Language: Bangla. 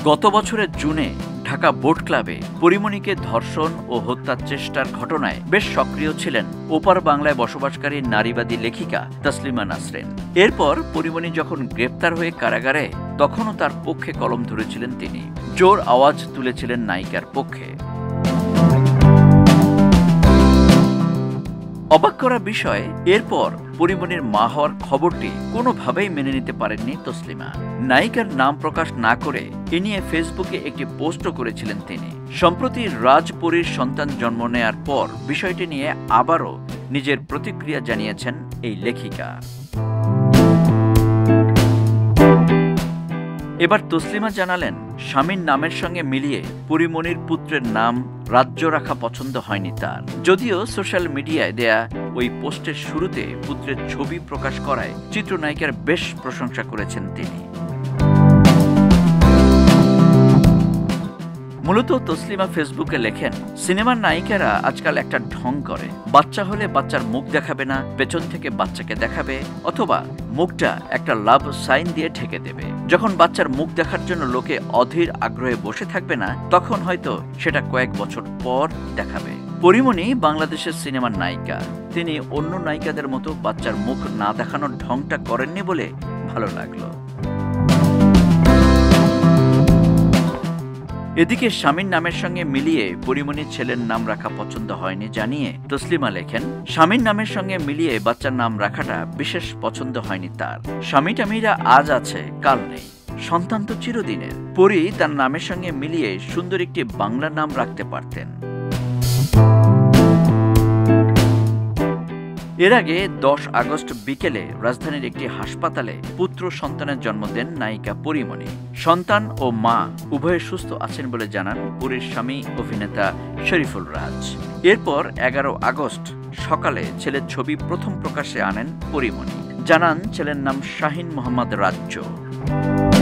গত বছরের জুনে ঢাকা বোট ক্লাবে পরিমণিকে ধর্ষণ ও হত্যার চেষ্টার ঘটনায় বেশ সক্রিয় ছিলেন ওপার বাংলায় বসবাসকারী নারীবাদী লেখিকা তসলিমা নাসরিন। এরপর পরিমণি যখন গ্রেপ্তার হয়ে কারাগারে, তখনও তার পক্ষে কলম ধরেছিলেন তিনি, জোর আওয়াজ তুলেছিলেন নায়িকার পক্ষে। অবাক করা বিষয়, এরপর পরিমণির মা হওয়ার খবরটি কোনোভাবেই মেনে নিতে পারেননি তসলিমা। নায়িকার নাম প্রকাশ না করে এ নিয়ে ফেসবুকে একটি পোস্টও করেছিলেন তিনি। সম্প্রতি রাজপরীর সন্তান জন্ম নেয়ার পর বিষয়টি নিয়ে আবারও নিজের প্রতিক্রিয়া জানিয়েছেন এই লেখিকা। এবার তসলিমা জানালেন, স্বামীর নামের সঙ্গে মিলিয়ে পরিমণির পুত্রের নাম রাজ্য রাখা পছন্দ হয়নি তার। যদিও সোশ্যাল মিডিয়ায় দেয়া ওই পোস্টের শুরুতে পুত্রের ছবি প্রকাশ করায় চিত্রনায়িকার বেশ প্রশংসা করেছেন তিনি। মূলত তসলিমা ফেসবুকে লেখেন, সিনেমার নায়িকারা আজকাল একটা ঢং করে, বাচ্চা হলে বাচ্চার মুখ দেখাবে না, পেছন থেকে বাচ্চাকে দেখাবে, অথবা মুখটা একটা লাভ সাইন দিয়ে ঢেকে দেবে। যখন বাচ্চার মুখ দেখার জন্য লোকে অধীর আগ্রহে বসে থাকবে না, তখন হয়তো সেটা কয়েক বছর পর দেখাবে। পরিমণি বাংলাদেশের সিনেমার নায়িকা, তিনি অন্য নায়িকাদের মতো বাচ্চার মুখ না দেখানোর ঢংটা করেননি বলে ভালো লাগলো। এদিকে স্বামীর নামের সঙ্গে মিলিয়ে পরিমণির ছেলের নাম রাখা পছন্দ হয়নি জানিয়ে তসলিমা লেখেন, স্বামীর নামের সঙ্গে মিলিয়ে বাচ্চার নাম রাখাটা বিশেষ পছন্দ হয়নি তার। স্বামী টামীরা আজ আছে, কাল নেই, সন্তান তো চিরদিনের। পরি তার নামের সঙ্গে মিলিয়ে সুন্দর একটি বাংলা নাম রাখতে পারতেন। এর আগে 10 আগস্ট বিকেলে রাজধানীর একটি হাসপাতালে পুত্র সন্তানের জন্ম দেন নায়িকা পরিমণি। সন্তান ও মা উভয়ে সুস্থ আছেন বলে জানান পরীর স্বামী অভিনেতা শরীফুল রাজ। এরপর 11 আগস্ট সকালে ছেলের ছবি প্রথম প্রকাশ্যে আনেন পরিমণি। জানান ছেলের নাম শাহিন মোহাম্মদ রাজ্য।